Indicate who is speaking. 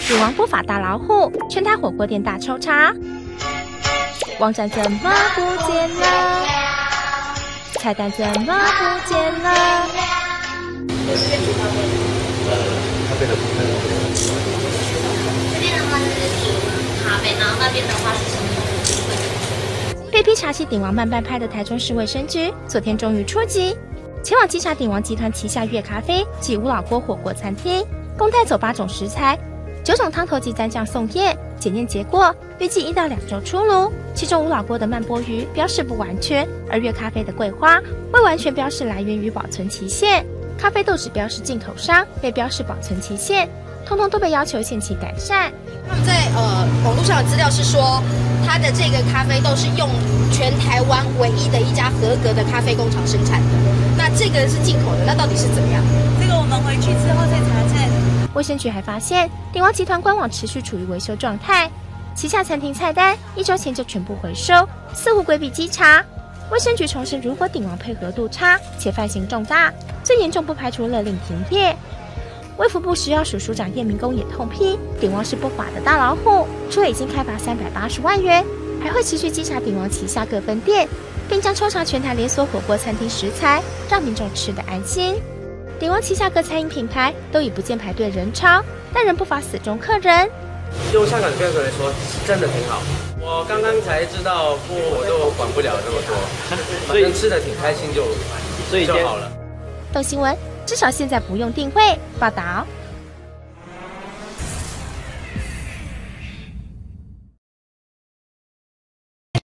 Speaker 1: 鼎王不法大老虎，全台火锅店大抽查，网站怎么不见了？菜单怎么不见了？
Speaker 2: 咖啡的部分。
Speaker 3: 这边的话是咖啡，然后那边的话是什么？
Speaker 1: 被批查起鼎王慢半拍的台中市卫生局，昨天终于出击，前往稽查鼎王集团旗下月咖啡及吴老锅火锅餐厅，共带走8种食材、9种汤头及蘸酱送验，检验结果预计1到2周出炉。其中吴老锅的慢波鱼标示不完全，而月咖啡的桂花未完全标示来源与保存期限，咖啡豆只标示进口商，未标示保存期限，通通都被要求限期改善。
Speaker 4: 他们在网络上的资料是说，它的这个咖啡豆是用全台湾唯一的一家合格的咖啡工厂生产的。那这个是进口的，那到底是怎么样？
Speaker 5: 这个我们回去之后再查证。
Speaker 1: 卫生局还发现，鼎王集团官网持续处于维修状态，旗下餐厅菜单1周前就全部回收，似乎规避稽查。卫生局重申，如果鼎王配合度差且犯行重大，最严重不排除勒令停业。卫福部食药署署长叶明公也痛批，鼎王是不法的大老虎，除了已经开罚380万元，还会持续稽查鼎王旗下各分店，并将抽查全台连锁火锅餐厅食材，让民众吃得安心。鼎王旗下各餐饮品牌都已不见排队人潮，但仍不乏死忠客人。
Speaker 6: 用香港的标准来说，真的挺好。我刚刚才知道，不过我都管不了那么多，反正吃的挺开心就好了。
Speaker 1: 动新闻，至少现在不用订位。报道。